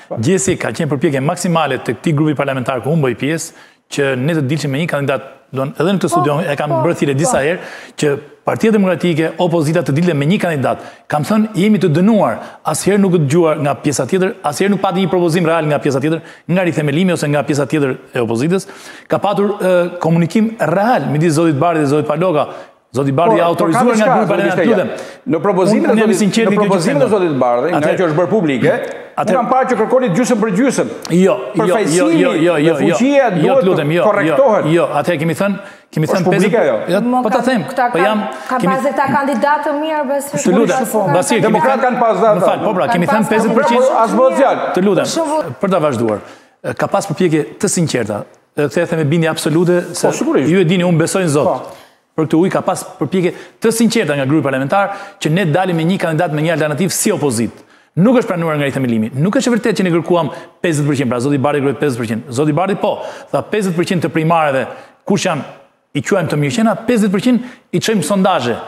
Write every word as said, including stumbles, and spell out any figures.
Gjesi ka qenë përpjekje maksimale të këtij grupi parlamentar ku unë bëj pjesë, që ne të dilshim me një kandidat, edhe në këtë studion e kam bërë thirrje disa herë, që Partia Demokratike, opozita të dilte me një kandidat. Kam thënë, jemi të dënuar, asherë nuk të dëgjuar nga pjesa tjetër, asherë nuk pati një propozim real nga pjesa tjetër, nga rithemelimi ose nga pjesa tjetër e opozitës. Ka patur komunikim real midis zotit Bardhi dhe zotit Paloga. Zoti Bardhi autorizuar nga grupi parlamentar. Në propozimin e zotit Bardhi, nga që është bërë publike, unë kam parë që kërkonit gjysëm për gjysëm. Jo, përfaqësimi dhe fuqia duhet të korrektohet. Jo, atëherë kemi thënë, kemi thënë publike jo. Po ta them, po jam kanë pas këta kandidatë të mirë besoj. Të lutem, Basir, demokrat kanë pas data. Më fal, po pra, kemi thënë pesëdhjetë përqind. As më fjalë. Të lutem, për ta vazhduar. Ka pas përpjekje të sinqerta. Edhe them me bindje absolute se ju e dini, unë besoj në Zot. Për këtë ujë ka pas përpjekje të sinqerta nga grupi parlamentar që ne dalim me një kandidat me një alternativë si opozit. Nuk është pranuar nga rithemelimi. Nuk është e vërtetë që ne kërkuam pesëdhjetë përqind, pra zoti Bardhi kërkoi pesëdhjetë përqind. Zoti Bardhi po, tha pesëdhjetë përqind të primareve, kush janë, i quajmë të mirëqenia, pesëdhjetë përqind i çojmë sondazhe.